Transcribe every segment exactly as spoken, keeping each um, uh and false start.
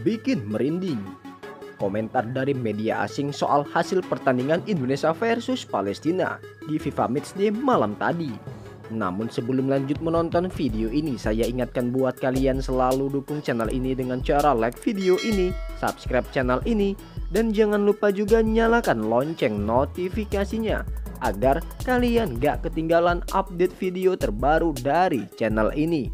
bikin merinding. Komentar dari media asing soal hasil pertandingan Indonesia versus Palestina di FIFA Matchday malam tadi. Namun sebelum lanjut menonton video ini, saya ingatkan buat kalian selalu dukung channel ini dengan cara like video ini, subscribe channel ini, dan jangan lupa juga nyalakan lonceng notifikasinya agar kalian gak ketinggalan update video terbaru dari channel ini.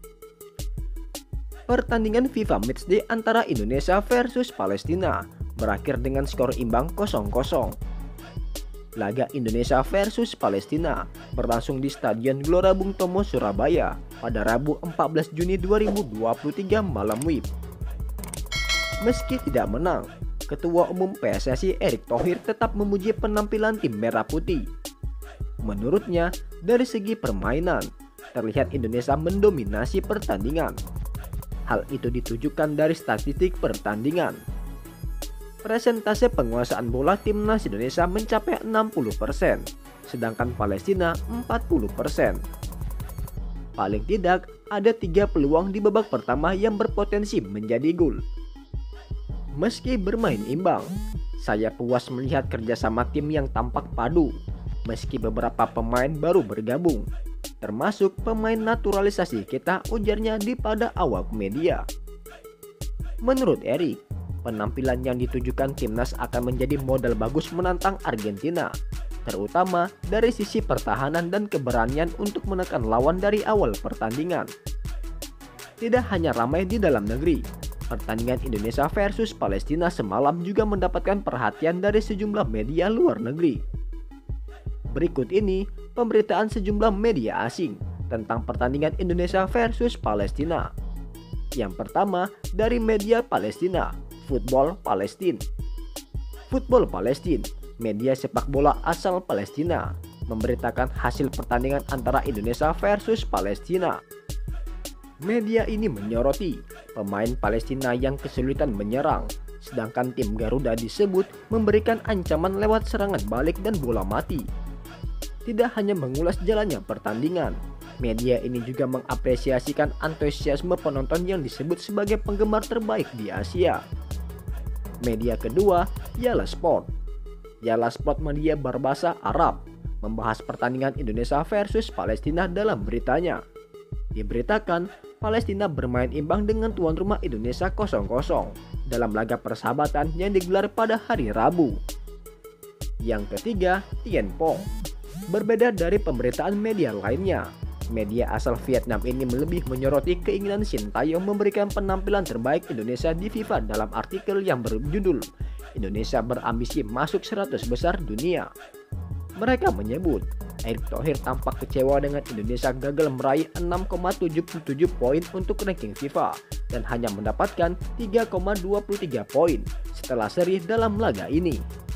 Pertandingan FIFA Matchday antara Indonesia versus Palestina berakhir dengan skor imbang kosong kosong. Laga Indonesia versus Palestina berlangsung di Stadion Gelora Bung Tomo, Surabaya pada Rabu empat belas Juni dua ribu dua puluh tiga malam W I B. Meski tidak menang, Ketua Umum P S S I Erick Thohir tetap memuji penampilan tim Merah Putih. Menurutnya, dari segi permainan, terlihat Indonesia mendominasi pertandingan. Hal itu ditujukan dari statistik pertandingan. Persentase penguasaan bola timnas Indonesia mencapai enam puluh persen, sedangkan Palestina empat puluh persen. Paling tidak, ada tiga peluang di babak pertama yang berpotensi menjadi gol. Meski bermain imbang, saya puas melihat kerjasama tim yang tampak padu, meski beberapa pemain baru bergabung, termasuk pemain naturalisasi kita, ujarnya di pada awak media. Menurut Erick, penampilan yang ditujukan timnas akan menjadi modal bagus menantang Argentina, terutama dari sisi pertahanan dan keberanian untuk menekan lawan dari awal pertandingan. Tidak hanya ramai di dalam negeri, pertandingan Indonesia versus Palestina semalam juga mendapatkan perhatian dari sejumlah media luar negeri. Berikut ini pemberitaan sejumlah media asing tentang pertandingan Indonesia versus Palestina. Yang pertama dari media Palestina, Football Palestine. Football Palestine, media sepak bola asal Palestina, memberitakan hasil pertandingan antara Indonesia versus Palestina. Media ini menyoroti pemain Palestina yang kesulitan menyerang, sedangkan tim Garuda disebut memberikan ancaman lewat serangan balik dan bola mati. Tidak hanya mengulas jalannya pertandingan, media ini juga mengapresiasikan antusiasme penonton yang disebut sebagai penggemar terbaik di Asia. Media kedua, Yalla Sport. Yalla Sport, media berbahasa Arab, membahas pertandingan Indonesia versus Palestina dalam beritanya. Diberitakan, Palestina bermain imbang dengan tuan rumah Indonesia kosong kosong dalam laga persahabatan yang digelar pada hari Rabu. Yang ketiga, Tienpo. Berbeda dari pemberitaan media lainnya, media asal Vietnam ini lebih menyoroti keinginan Sintayong memberikan penampilan terbaik Indonesia di FIFA dalam artikel yang berjudul Indonesia berambisi masuk seratus besar dunia. Mereka menyebut Erick Thohir tampak kecewa dengan Indonesia gagal meraih enam koma tujuh puluh tujuh poin untuk ranking FIFA dan hanya mendapatkan tiga koma dua puluh tiga poin setelah seri dalam laga ini.